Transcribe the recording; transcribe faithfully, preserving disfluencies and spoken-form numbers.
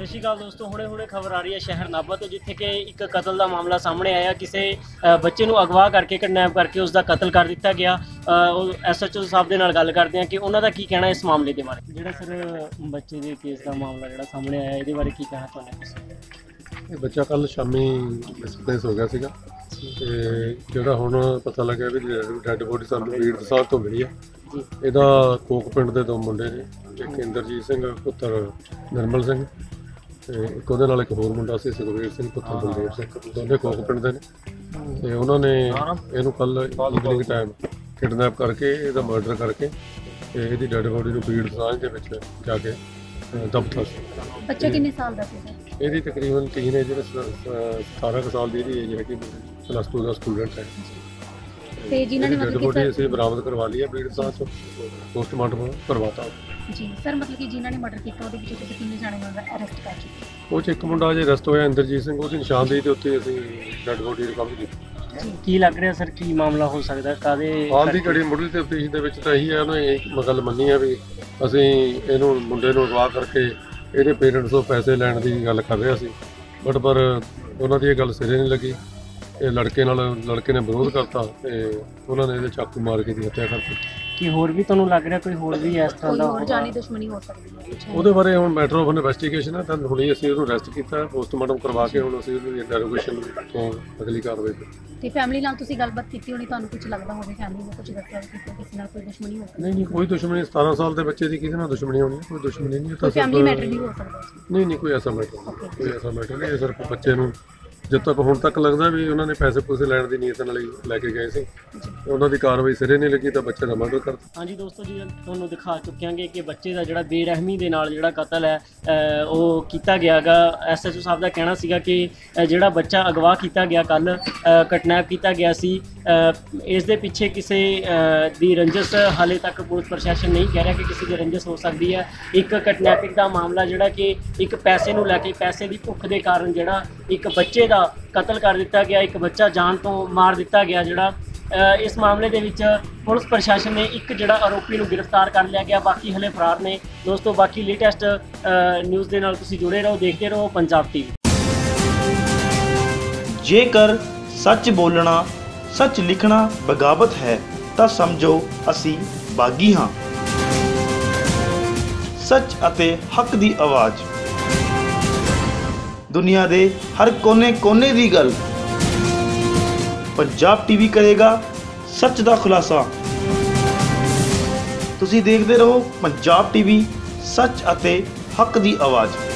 ਸਤਿ ਸ਼੍ਰੀ ਅਕਾਲ ਦੋਸਤੋ, ਹੁਣੇ ਹੁਣੇ ਖਬਰ ਆ ਰਹੀ ਹੈ ਸ਼ਹਿਰ ਨਾਭਾ ਤੋਂ, ਜਿੱਥੇ ਕਿ ਇੱਕ ਕਤਲ ਦਾ ਮਾਮਲਾ ਸਾਹਮਣੇ ਆਇਆ। ਕਿਸੇ ਬੱਚੇ ਨੂੰ ਅਗਵਾ ਕਰਕੇ ਕਿਡਨੈਪ ਕਰਕੇ ਉਸ ਦਾ ਕਤਲ ਕਰ ਦਿੱਤਾ ਗਿਆ। ਉਹ ਐਸਐਚਓ ਸਾਹਿਬ ਦੇ ਨਾਲ ਗੱਲ ਕਰਦੇ ਹਾਂ ਕਿ ਉਹਨਾਂ ਦਾ ਕੀ ਕਹਿਣਾ ਇਸ ਮਾਮਲੇ ਦੇ ਬਾਰੇ। ਜਿਹੜਾ ਸਰ ਬੱਚੇ ਦੇ ਕੇਸ ਦਾ ਮਾਮਲਾ ਜਿਹੜਾ ਸਾਹਮਣੇ ਆਇਆ, ਇਹਦੇ ਬਾਰੇ ਕੀ ਕਹਿਣਾ ਤੁਹਾਨੂੰ? ਇਹ ਬੱਚਾ ਕੱਲ ਸ਼ਾਮੀ ਮਿਸਪਲੇਸ ਹੋ ਗਿਆ ਸੀਗਾ ਤੇ ਜਿਹੜਾ ਹੁਣ ਪਤਾ ਲੱਗਿਆ ਵੀ ਡੈੱਡ ਬੋਡੀ ਸਾਨੂੰ ਵੀਰ ਸਾਹਿਬ ਤੋਂ ਮਿਲੀ ਹੈ। ਇਹਦਾ ਕੋਕ ਪਿੰਡ ਦੇ ਦੋ ਮੁੰਡੇ ਨੇ, ਇੱਕ ਇੰਦਰਜੀਤ ਸਿੰਘ ਪੁੱਤਰ ਨਿਰਮਲ ਸਿੰਘ ਤੇ ਇੱਕ ਉਹਦੇ ਨਾਲ ਇੱਕ ਹੋਰ ਮੁੰਡਾ ਸੀ ਸੁਖਵੀਰ ਸਿੰਘ ਪੁੱਤਰ ਬਲਦੇਵ ਸਿੰਘ, ਦੋਨੇ ਕੋਕ ਪਿੰਡ ਦੇ ਨੇ। ਤੇ ਉਹਨਾਂ ਨੇ ਇਹਨੂੰ ਕੱਲ ਈਵਨਿੰਗ ਟਾਈਮ ਕਿਡਨੈਪ ਕਰਕੇ ਇਹਦਾ ਮਰਡਰ ਕਰਕੇ ਤੇ ਇਹਦੀ ਡੈੱਡ ਬੋਡੀ ਨੂੰ ਬੀੜ ਸਾਂਝ ਦੇ ਵਿੱਚ ਜਾ ਕੇ ਦਬਤਾ ਸੀ। ਬੱਚਾ ਕਿੰਨੇ ਸਾਲ ਦਾ ਸੀ ਸਰ? ਇਹਦੀ ਤਕਰੀਬਨ ਤੀਨ ਏਜ ਸਤਾਰਾਂ ਕੁ ਸਾਲ ਦੀ ਇਹਦੀ ਏਜ ਹੈਗੀ, ਪਲੱਸ ਟੂ ਦਾ ਸਟੂਡੈਂਟ ਹੈ। ਤੇ ਜਿਨ੍ਹਾਂ ਨੇ ਮਤਲਬ ਕਿ ਅਸੀਂ ਬਰਾਮਦ ਕਰਵਾ ਲਈ ਹੈ ਬੀੜ ਸਾਂਝ ਤੋਂ, ਪੋਸਟਮਾਰਟਮ ਕਰਵਾਤਾ ਜੀ ਸਰ। ਮਤਲਬ ਕਿ ਜਿਨ੍ਹਾਂ ਨੇ ਮਰਡਰ ਕੀਤਾ ਉਹਦੇ ਵਿੱਚ ਤੁਸੀਂ ਕਿੰਨੇ ਜਾਣੇ ਨੂੰ ਅਰੈਸਟ ਕਰ ਚੁੱਕੇ? ਉਹ 'ਚ ਇੱਕ ਮੁੰਡਾ ਅਜੇ ਅਰੈਸਟ ਹੋਇਆ ਇੰਦਰਜੀਤ ਸਿੰਘ, ਉਹਦੀ ਨਿਸ਼ਾਨਦੇਹੀ ਦੇ ਉੱਤੇ ਅਸੀਂ ਡੈੱਡ ਬੋਡੀ ਰਿਕਵਰ ਕੀਤੀ। ਕੀ ਲੱਗ ਰਿਹਾ ਸਰ, ਕੀ ਮਾਮਲਾ ਹੋ ਸਕਦਾ? ਕਾਹਦੇ ਹਾਲ ਦੀ ਘੜੀ ਮੁੱਢਲੀ ਤਫਤੀਸ਼ ਦੇ ਵਿੱਚ ਤਾਂ ਇਹੀ ਹੈ, ਉਹਨੇ ਇਹ ਗੱਲ ਮੰਨੀ ਹੈ ਵੀ ਅਸੀਂ ਇਹਨੂੰ ਮੁੰਡੇ ਨੂੰ ਅਗਵਾ ਕਰਕੇ ਇਹਦੇ ਪੇਰੈਂਟਸ ਤੋਂ ਪੈਸੇ ਲੈਣ ਦੀ ਗੱਲ ਕਰ ਰਿਹਾ ਸੀ, ਬਟ ਪਰ ਉਹਨਾਂ ਦੀ ਇਹ ਗੱਲ ਸਿਰੇ ਨਹੀਂ ਲੱਗੀ। ਇਹ ਲੜਕੇ ਨਾਲ ਲੜਕੇ ਨੇ ਵਿਰੋਧ ਕਰਤਾ ਤੇ ਉਹਨਾਂ ਨੇ ਇਹਦੇ ਚਾਕੂ ਮਾਰ ਕੇ ਦੀ ਹੱਤਿਆ ਕਰਤੀ। ਕੀ ਹੋਰ ਵੀ ਤੁਹਾਨੂੰ ਲੱਗ ਰਿਹਾ ਕੋਈ ਹੋਰ ਵੀ ਇਸ ਤਰ੍ਹਾਂ ਦਾ ਹੋਰ ਜਾਨੀ ਦੁਸ਼ਮਣੀ ਹੋ ਸਕਦੀ ਹੈ? ਉਹਦੇ ਬਾਰੇ ਹੁਣ ਮੈਟਰ ਆਫ ਇਨਵੈਸਟੀਗੇਸ਼ਨ ਹੈ, ਤਾਂ ਹੁਣੇ ਅਸੀਂ ਉਹਨੂੰ ਅਰੈਸਟ ਕੀਤਾ, ਪੋਸਟਮਾਰਟਮ ਕਰਵਾ ਕੇ ਹੁਣ ਅਸੀਂ ਉਹਦੀ ਇੰਟਰੋਗੇਸ਼ਨ ਤੋਂ ਅਗਲੀ ਕਾਰਵਾਈ ਕਰਾਂਗੇ। ਤੇ ਫੈਮਿਲੀ ਨਾਲ ਤੁਸੀਂ ਗੱਲਬਾਤ ਕੀਤੀ ਹੋਣੀ, ਤੁਹਾਨੂੰ ਕੁਝ ਲੱਗਦਾ ਹੋਵੇ ਫੈਮਿਲੀ ਨੂੰ ਕੁਝ ਦੱਸਿਆ ਕਿ ਕਿਸੇ ਨਾਲ ਕੋਈ ਦੁਸ਼ਮਣੀ ਹੋ ਸਕਦੀ? ਨਹੀਂ ਨਹੀਂ, ਕੋਈ ਦੁਸ਼ਮਣੀ ਸਤਾਰਾਂ ਸਾਲ ਦੇ ਬੱਚੇ ਦੀ ਕਿਹਦੇ ਨਾਲ ਦੁਸ਼ਮਣੀ ਹੋਣੀ ਹੈ? ਕੋਈ ਦੁਸ਼ਮਣੀ ਨਹੀਂ। ਤਾਂ ਫੈਮਿਲੀ ਮੈਟਰ ਵੀ ਹੋ ਸਕਦਾ? ਨਹੀਂ ਨਹੀਂ, ਕੋਈ ਐਸਾ ਮੈਟਰ ਨਹੀਂ, ਕੋਈ ਐਸਾ ਮੈਟਰ ਨਹੀਂ। ਇਹ ਸਿਰਫ ਬੱਚੇ ਨੂੰ ਜਦ ਤੱਕ ਹੁਣ ਤੱਕ ਲੱਗਦਾ ਵੀ ਉਹਨਾਂ ਨੇ ਪੈਸੇ ਪੂਸੇ ਲੈਣ ਦੀ ਨੀਅਤ ਨਾਲ ਹੀ ਲੈ ਕੇ ਗਏ ਸੀ, ਉਹਨਾਂ ਦੀ ਕਾਰਵਾਈ ਸਿਰੇ ਨਹੀਂ ਲੱਗੀ ਤਾਂ ਬੱਚੇ ਦਾ ਮਰਡਰ ਕਰਤਾ। ਹਾਂਜੀ ਦੋਸਤੋ ਜੀ, ਤੁਹਾਨੂੰ ਦਿਖਾ ਚੁੱਕਿਆਂਗੇ ਕਿ ਬੱਚੇ ਦਾ ਜਿਹੜਾ ਬੇਰਹਿਮੀ ਦੇ ਨਾਲ ਜਿਹੜਾ ਕਤਲ ਹੈ ਉਹ ਕੀਤਾ ਗਿਆ ਗਾ। ਐਸਐਚਓ ਸਾਹਿਬ ਦਾ ਕਹਿਣਾ ਸੀਗਾ ਕਿ ਜਿਹੜਾ ਬੱਚਾ ਅਗਵਾ ਕੀਤਾ ਗਿਆ, ਕੱਲ ਕਿਡਨੈਪ ਕੀਤਾ ਗਿਆ ਸੀ, ਇਸ ਦੇ ਪਿੱਛੇ ਕਿਸੇ ਦੀ ਰੰਜਿਸ਼ ਹਾਲੇ ਤੱਕ ਪੁਲਿਸ ਪ੍ਰਸ਼ਾਸਨ ਨਹੀਂ ਕਹਿ ਰਿਹਾ ਕਿ ਕਿਸੇ ਦੀ ਰੰਜਿਸ਼ ਹੋ ਸਕਦੀ ਹੈ। ਇੱਕ ਕਿਡਨੈਪਿੰਗ ਦਾ ਮਾਮਲਾ ਜਿਹੜਾ ਕਿ ਇੱਕ ਪੈਸੇ ਨੂੰ ਲੈ ਕੇ, ਪੈਸੇ ਦੀ ਭੁੱਖ ਦੇ ਕਾਰਨ ਜਿਹੜਾ ਇੱਕ ਬੱਚੇ ਦਾ ਕਤਲ ਕਰ ਦਿੱਤਾ ਗਿਆ, ਇੱਕ ਬੱਚਾ ਜਾਨ ਤੋਂ ਮਾਰ ਦਿੱਤਾ ਗਿਆ। ਜਿਹੜਾ ਇਸ ਮਾਮਲੇ ਦੇ ਵਿੱਚ ਪੁਲਿਸ ਪ੍ਰਸ਼ਾਸਨ ਨੇ ਇੱਕ ਜਿਹੜਾ ਆਰੋਪੀ ਨੂੰ ਗ੍ਰਿਫਤਾਰ ਕਰ ਲਿਆ ਗਿਆ, ਬਾਕੀ ਹਲੇ ਫਰਾਰ ਨੇ। ਦੋਸਤੋ ਬਾਕੀ ਲੇਟੈਸਟ ਨਿਊਜ਼ ਦੇ ਨਾਲ ਤੁਸੀਂ ਜੁੜੇ ਰਹੋ, ਦੇਖਦੇ ਰਹੋ ਪੰਜਾਬ ਟੀਵੀ। ਜੇਕਰ ਸੱਚ ਬੋਲਣਾ, ਸੱਚ ਲਿਖਣਾ ਬਗਾਵਤ ਹੈ ਤਾਂ ਸਮਝੋ ਅਸੀਂ ਬਾਗੀ ਹਾਂ। ਸੱਚ ਅਤੇ ਹੱਕ ਦੀ ਆਵਾਜ਼, ਦੁਨੀਆ ਦੇ ਹਰ ਕੋਨੇ-ਕੋਨੇ ਦੀ ਗੱਲ। ਪੰਜਾਬ ਟੀਵੀ ਕਰੇਗਾ ਸੱਚ ਦਾ ਖੁਲਾਸਾ। ਤੁਸੀਂ ਦੇਖਦੇ ਰਹੋ ਪੰਜਾਬ ਟੀਵੀ, ਸੱਚ ਅਤੇ ਹੱਕ ਦੀ ਆਵਾਜ਼।